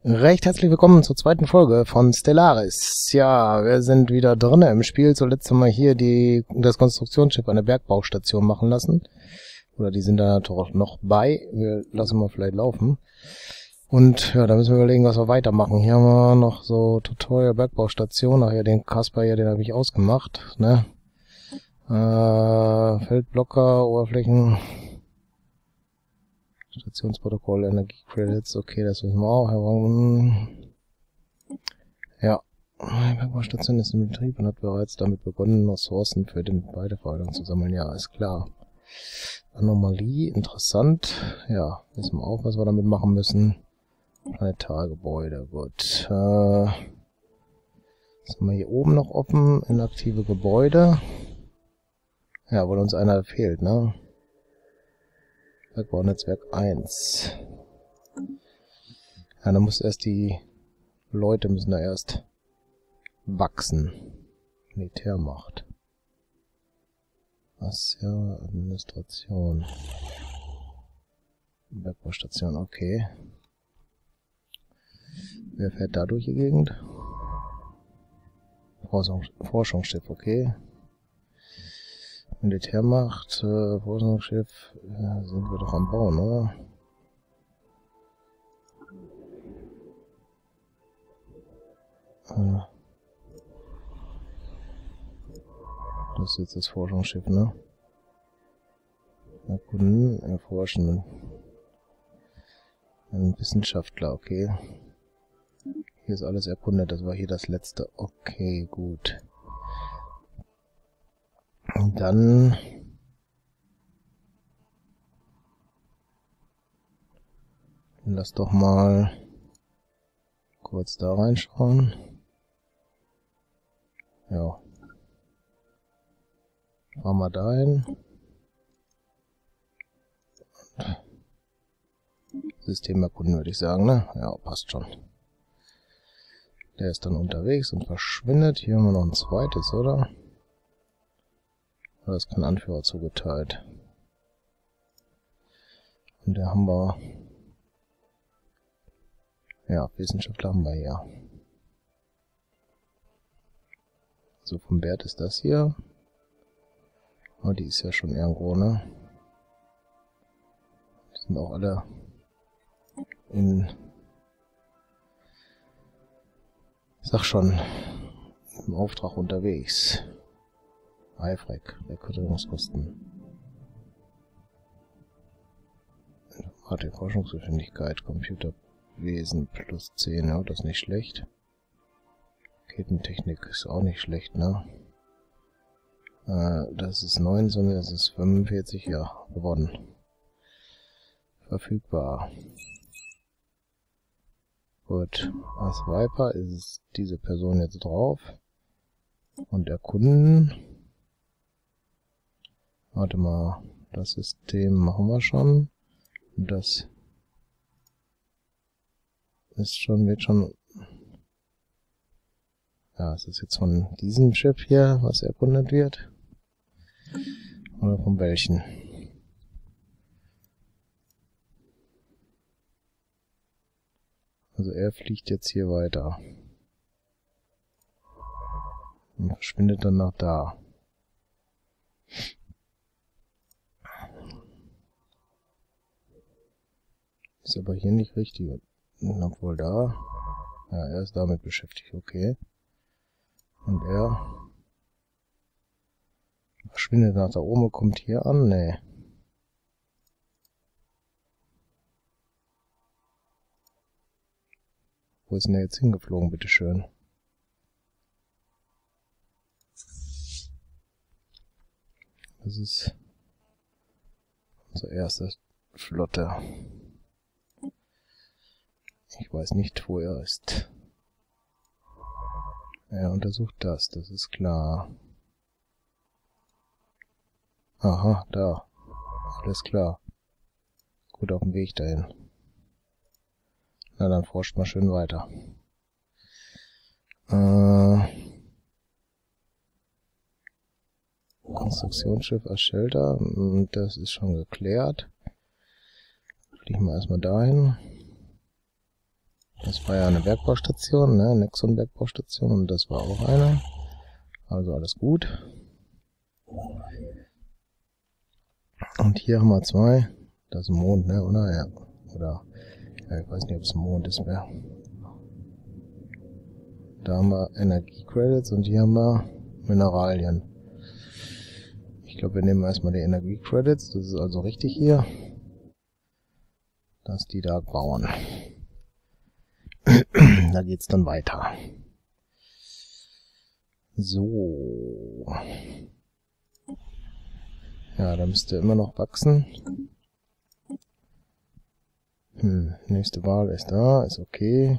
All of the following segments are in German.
Recht herzlich willkommen zur zweiten Folge von Stellaris. Ja, wir sind wieder drinne im Spiel. Zuletzt haben wir hier das Konstruktionsschiff an der Bergbaustation machen lassen. Oder die sind da noch bei. Wir lassen mal vielleicht laufen. Und ja, da müssen wir überlegen, was wir weitermachen. Hier haben wir noch so Tutorial Bergbaustation. Ach ja, den Kasper hier, den habe ich ausgemacht. Ne? Feldblocker, Oberflächen... Stationsprotokoll, Energiecredits, okay, das wissen wir auch. Ja, die Bergbaustation ist in Betrieb und hat bereits damit begonnen, Ressourcen für den Weiterverwaltung zu sammeln. Ja, ist klar. Anomalie, interessant. Ja, wissen wir auch, was wir damit machen müssen. Planetargebäude, gut. Was haben wir hier oben noch offen? Inaktive Gebäude. Ja, weil uns einer fehlt, ne? Bergbaunetzwerk 1. Ja, dann muss erst die Leute müssen da erst wachsen. Militärmacht. Was ja, Administration. Bergbaustation, okay. Wer fährt da durch die Gegend? Forschungsschiff, okay. Militärmacht, Forschungsschiff, sind wir doch am Bauen, oder? Das ist jetzt das Forschungsschiff, ne? Erkunden, erforschen. Ein Wissenschaftler, okay. Hier ist alles erkundet, das war hier das letzte. Okay, gut. Und dann lass doch mal kurz da reinschauen. Ja. Fahren wir da hin. System erkunden, würde ich sagen, ne? Ja, passt schon. Der ist dann unterwegs und verschwindet. Hier haben wir noch ein zweites, oder? Da ist kein Anführer zugeteilt. Und der haben wir... Ja, Wissenschaftler haben wir hier. So, vom Wert ist das hier. Oh, die ist ja schon irgendwo, ne? Die sind auch alle in... Sag schon, im Auftrag unterwegs. Eifrek, Rekrutierungskosten. Informatik, Forschungsgeschwindigkeit, Computerwesen plus 10, ja, das ist nicht schlecht. Raketentechnik ist auch nicht schlecht, ne? Das ist 19, das ist 45, ja, gewonnen. Verfügbar. Gut, als Viper ist diese Person jetzt drauf. Und erkunden. Warte mal, das System machen wir schon. Das ist schon, wird schon... Ja, es ist jetzt von diesem Schiff hier, was erkundet wird. Oder von welchen? Also er fliegt jetzt hier weiter. Und verschwindet dann nach da. Ist aber hier nicht richtig. Obwohl da... Ja, er ist damit beschäftigt, okay. Und er... verschwindet nach da oben, kommt hier an? Nee. Wo ist denn der jetzt hingeflogen, bitteschön? Das ist unsere erste Flotte. Ich weiß nicht, wo er ist. Er untersucht das, das ist klar. Aha, da. Alles klar. Gut auf dem Weg dahin. Na, dann forscht mal schön weiter. Konstruktionsschiff als Shelter, das ist schon geklärt. Fliegen wir erstmal dahin. Das war ja eine Bergbaustation, ne? Nexon-Bergbaustation, und das war auch eine. Also alles gut. Und hier haben wir 2. Das ist ein Mond, ne? Oder? Ja. Oder, ja, ich weiß nicht, ob es ein Mond ist mehr. Da haben wir Energiecredits und hier haben wir Mineralien. Ich glaube, wir nehmen erstmal die Energiecredits. Das ist also richtig hier, dass die da bauen. Da geht's dann weiter. So. Ja, da müsste immer noch wachsen. Nächste Wahl ist da, ist okay.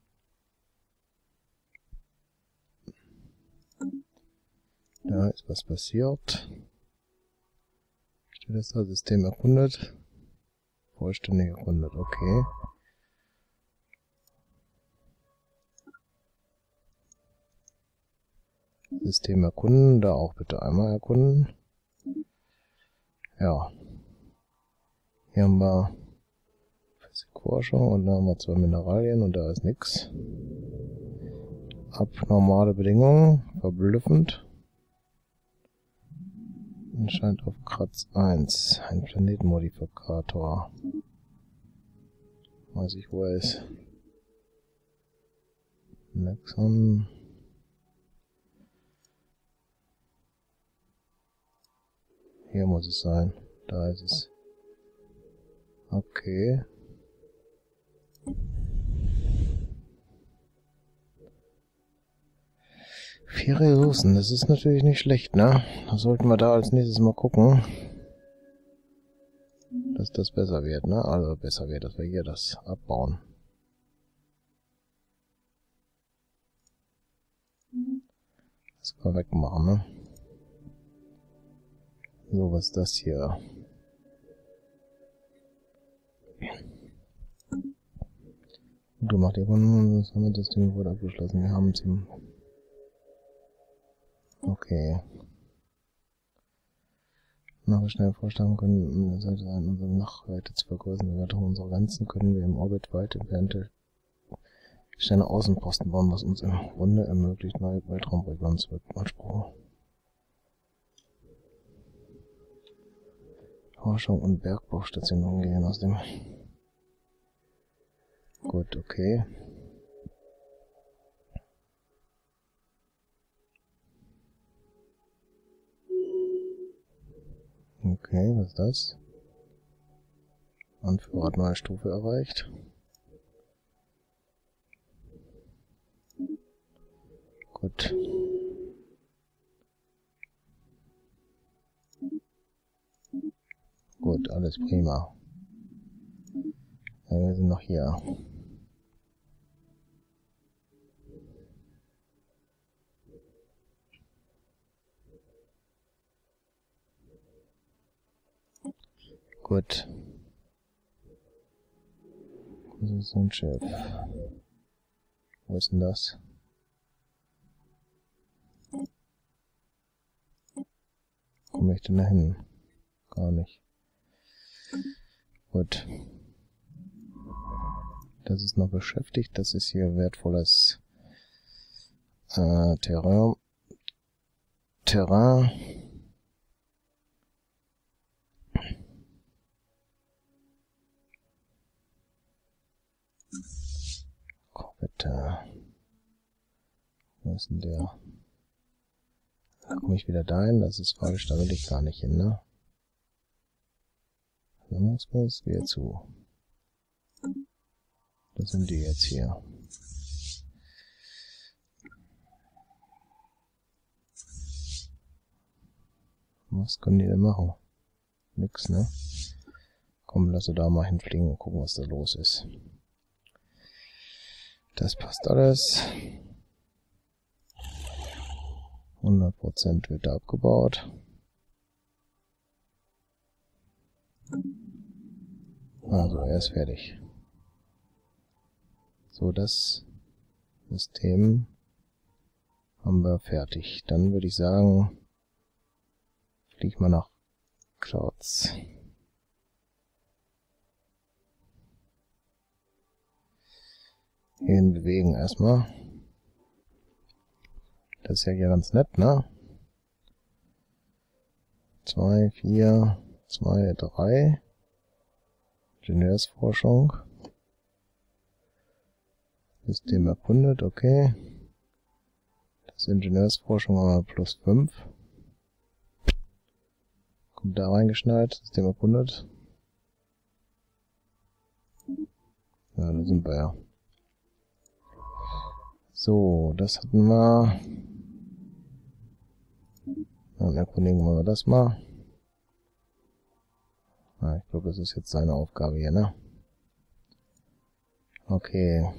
Da ist was passiert. Steht das da? System erkundet. Vollständig erkundet, okay. System erkunden, da auch bitte einmal erkunden. Ja. Hier haben wir Physikforschung und da haben wir 2 Mineralien und da ist nix. Abnormale Bedingungen, verblüffend. Anscheinend auf Kratz 1, ein Planetenmodifikator. Weiß ich, wo er ist. Nexon. Hier muss es sein. Da ist es. Okay. Vier Ressourcen, das ist natürlich nicht schlecht, ne? Da sollten wir da als nächstes mal gucken, dass das besser wird, ne? Also besser wird, dass wir hier das abbauen. Das können wir wegmachen, ne? So, was ist das hier? Du machst die Runde, das haben wir, das Ding wurde abgeschlossen. Wir haben es im... Okay. Nach wir schnell vorschlagen können, sollte sein, unsere Nachweite zu vergrößern. Erweiterung unserer Grenzen können wir im Orbit weit entfernte Sterne Außenposten bauen, was uns im Grunde ermöglicht, neue Weltraumregionen zu beanspruchen. Forschung und Bergbaustationen gehen aus dem... Gut, okay. Okay, was ist das? Anführer hat neue Stufe erreicht. Gut. Gut, alles prima. Ja, wir sind noch hier. Gut. Das ist so ein Schiff. Wo ist denn das? Wo komme ich denn da hin? Gar nicht. Gut. Das ist noch beschäftigt. Das ist hier wertvolles Terrain. Korvette. Wo ist denn der? Da komme ich wieder dahin. Das ist falsch. Da will ich gar nicht hin, ne? Da muss man es wieder zu. Das sind die jetzt hier. Was können die denn machen? Nix, ne? Komm, lass da mal hinfliegen und gucken, was da los ist. Das passt alles. 100% wird da abgebaut. Also, er ist fertig. So, das System haben wir fertig. Dann würde ich sagen, flieg mal nach Clouds. Hierhin bewegen erstmal. Das ist ja hier ganz nett, ne? 2, 4, 2, 3. Ingenieursforschung. System erkundet, okay. Das Ingenieursforschung haben wir plus 5. Kommt da reingeschnallt, System erkundet. Ja, da sind wir ja. So, das hatten wir. Dann erkundigen wir das mal. Ah, ich glaube, das ist jetzt seine Aufgabe hier, ne? Okay.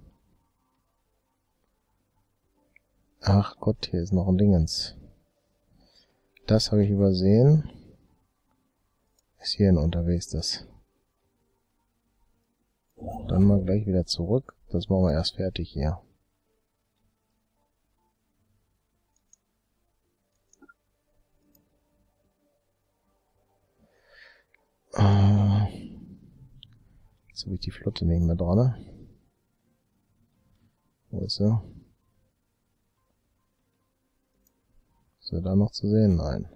Ach Gott, hier ist noch ein Dingens. Das habe ich übersehen. Ist hierhin unterwegs, das. Dann mal gleich wieder zurück. Das machen wir erst fertig hier. Jetzt habe ich die Flotte nicht mehr dran. Ne? Wo ist sie? Ist sie da noch zu sehen? Nein.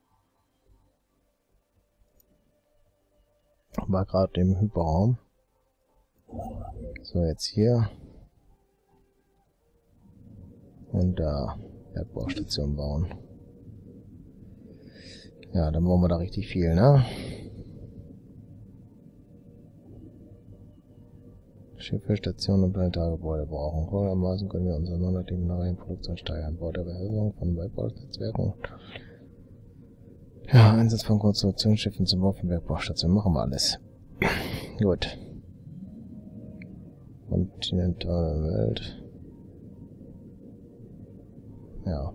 War gerade im Hyperraum. So, jetzt hier. Und da Bergbaustation bauen. Ja, dann brauchen wir da richtig viel, ne? Schiffe, Stationen und Planetagebäude brauchen. Folgendermaßen können wir unsere monatliche Mineralienproduktion steigern. Bau der Behelfung von Bergbaunetzwerken. Ja, Einsatz von Konstruktionsschiffen zum Bau von Bergbaustationen. Machen wir alles. Gut. Kontinentale Welt. Ja.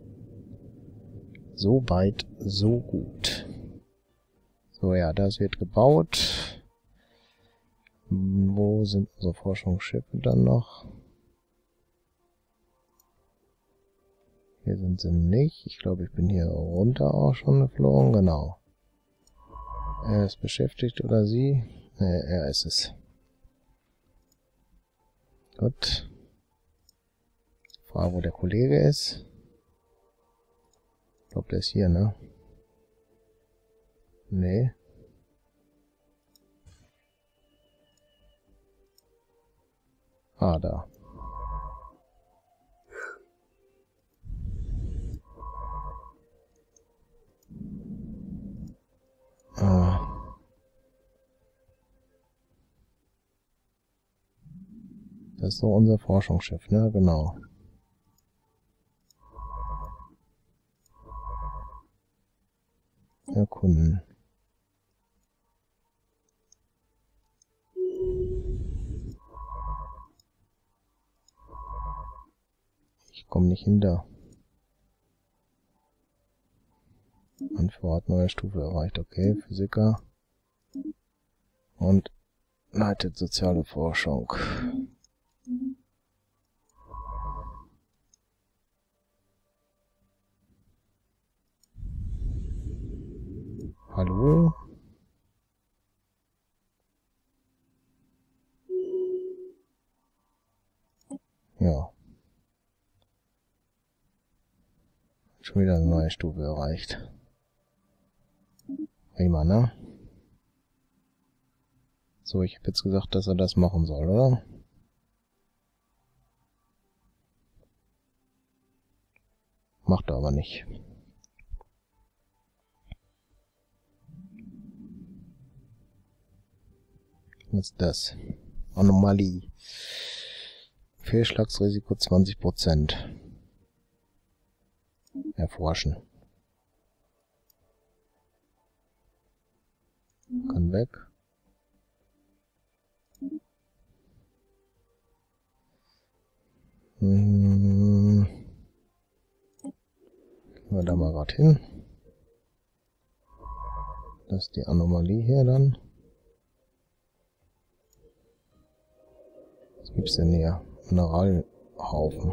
So weit, so gut. So, ja, das wird gebaut. Wo sind unsere Forschungsschiffe dann noch? Hier sind sie nicht. Ich glaube, ich bin hier runter auch schon geflogen. Genau. Er ist beschäftigt oder sie? Ne, er ist es. Gut. Frage, wo der Kollege ist. Ich glaube, der ist hier, ne? Nee. Ah, da. Das ist so unser Forschungsschiff, ne? Genau. Erkunden. Ich komme nicht hinter. Anführer hat neue Stufe erreicht. Okay, Physiker. Und leitet soziale Forschung. Hallo? Ja. Schon wieder eine neue Stufe erreicht. Prima, ne? So, ich habe jetzt gesagt, dass er das machen soll, oder? Macht er aber nicht. Was ist das? Anomalie. Fehlschlagsrisiko 20%. Erforschen. Kann weg. Gehen wir da mal gerade hin. Das ist die Anomalie hier dann. Was gibt's denn hier? Mineralhaufen.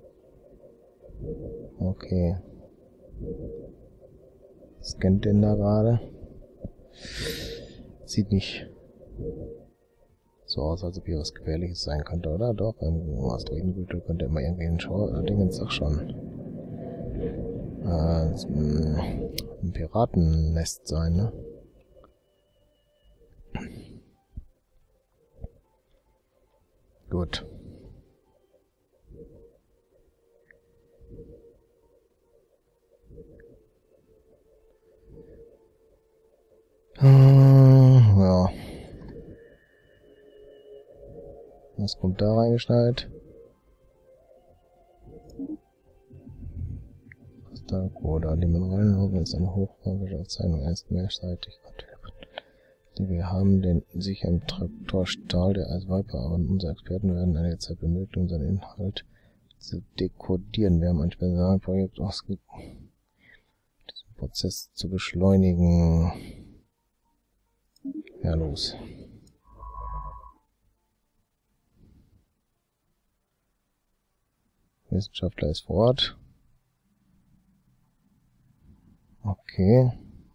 Okay. Scannt den da gerade. Sieht nicht so aus, als ob hier was Gefährliches sein könnte, oder? Doch, irgendwo Asteroidengürtel könnte immer irgendwie ein Dingens, sag schon. Ein Piratennest sein, ne? Gut. Ja. Was kommt da reingeschneit? Was da? Oder die Mineralien ist eine hochgradige Aufzeichnung erst mehrseitig. Wir haben den sicher im Traktor Stahl, der als Viper, aber unsere Experten werden einige Zeit benötigen, um seinen Inhalt zu dekodieren. Wir haben ein Spezialprojekt ausgegeben, diesen Prozess zu beschleunigen. Ja, los. Wissenschaftler ist vor Ort. Okay.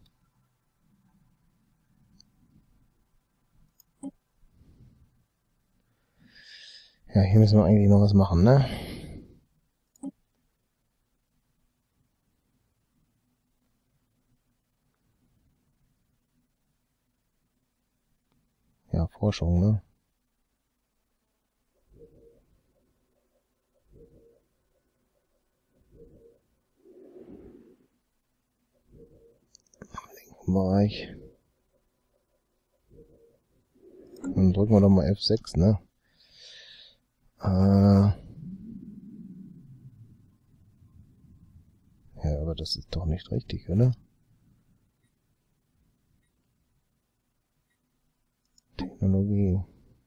Ja, hier müssen wir eigentlich noch was machen, ne? Ja, Forschung, ne? Bereich. Dann drücken wir doch mal F6, ne? Ja, aber das ist doch nicht richtig, oder? Technologie.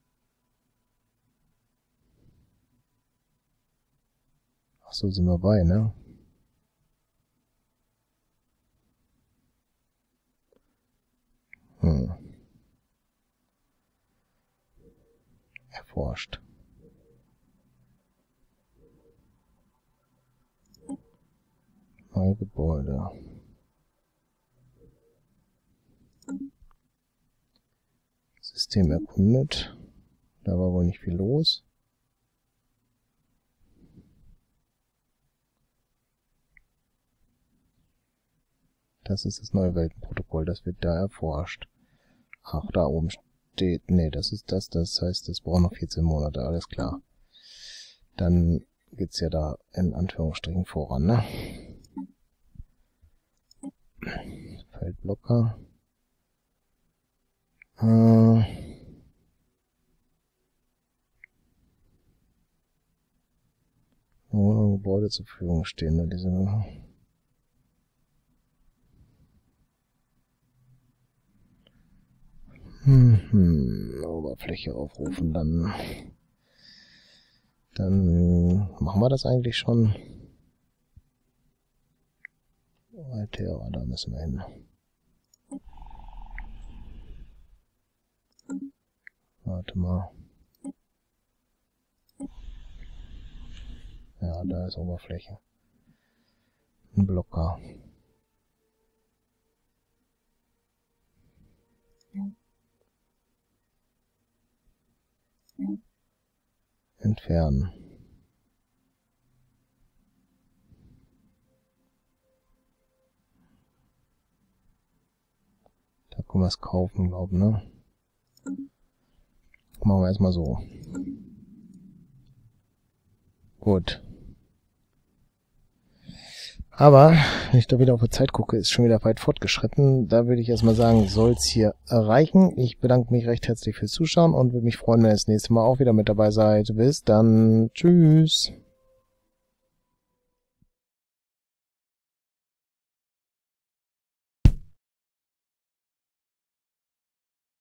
Ach so, sind wir bei, ne? Erforscht. Neue Gebäude. System erkundet. Da war wohl nicht viel los. Das ist das neue Weltenprotokoll, das wird da erforscht. Ach, da oben steht... Nee, das ist das. Das heißt, es braucht noch 14 Monate, alles klar. Dann geht's ja da in Anführungsstrichen voran, ne? Feldblocker. Gebäude zur Verfügung stehen, ne? Diese Oberfläche aufrufen, dann machen wir das eigentlich schon. Weiter, da müssen wir hin. Warte mal. Ja, da ist Oberfläche. Ein Blocker. Entfernen. Da können wir es kaufen, glaube ich, ne? Machen wir erstmal so. Gut. Aber, wenn ich da wieder auf die Zeit gucke, ist schon wieder weit fortgeschritten. Da würde ich erstmal sagen, soll es hier reichen. Ich bedanke mich recht herzlich fürs Zuschauen und würde mich freuen, wenn ihr das nächste Mal auch wieder mit dabei seid. Bis dann. Tschüss.